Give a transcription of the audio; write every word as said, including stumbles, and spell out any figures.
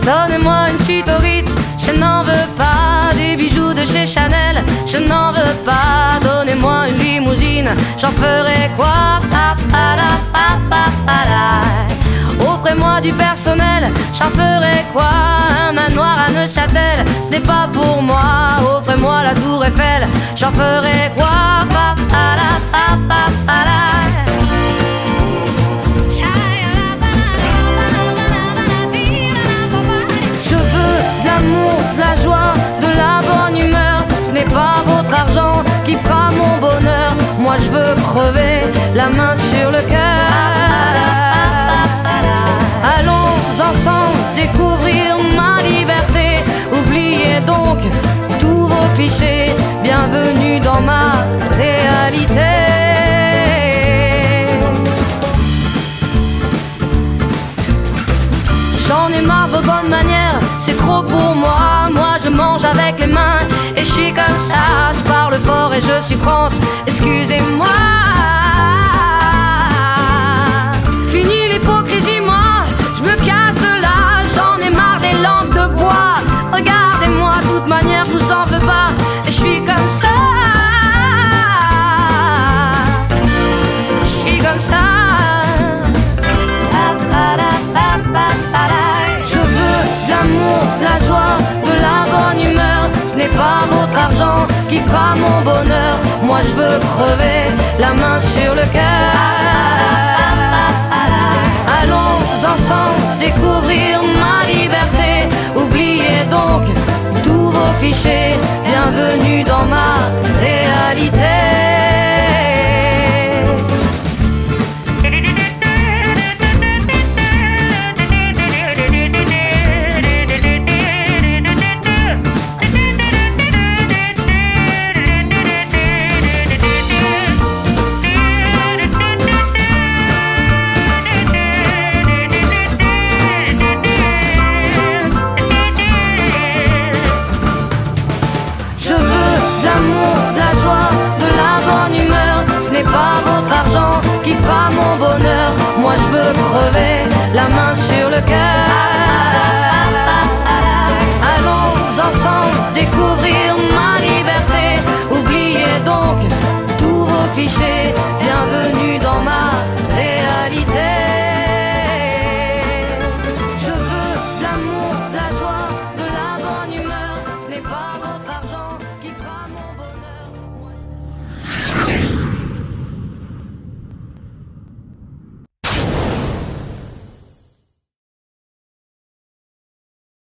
Donnez-moi une suite au Ritz, je n'en veux pas. Des bijoux de chez Chanel, je n'en veux pas. Donnez-moi une limousine, j'en ferai quoi? Pa, pa, la, pa, pa, pa, la. Offrez-moi du personnel, j'en ferai quoi? Un manoir à Neuchâtel, ce n'est pas pour moi. Offrez-moi la tour Eiffel, j'en ferai quoi? Pa, pa, la, pa, pa, pa, la. Je veux de l'amour, de la joie, de la bonne humeur. Ce n'est pas votre argent qui fera mon bonheur. Moi je veux crever, la main sur le cœur. Allons ensemble découvrir ma liberté. Oubliez donc tous vos clichés. Bienvenue dans ma réalité. J'en ai marre de vos bonnes manières, c'est trop pour moi. Moi je mange avec les mains et je suis comme ça. Je parle fort et je suis France, excusez-moi. Fini l'hypocrisie, moi, je me casse de là. J'en ai marre des lampes de bois. Regardez-moi, de toute manière je vous en veux pas. Et je suis comme ça. Je suis comme ça. Je veux de l'amour, de la joie, de la bonne humeur. Ce n'est pas votre argent qui fera mon bonheur. Moi je veux crever, la main sur le cœur. Allons ensemble découvrir ma liberté. Oubliez donc tous vos clichés. Bienvenue dans ma réalité. Pas votre argent qui fera mon bonheur. Moi je veux crever, la main sur le cœur. Allons ensemble découvrir ma liberté. Oubliez donc tous vos clichés.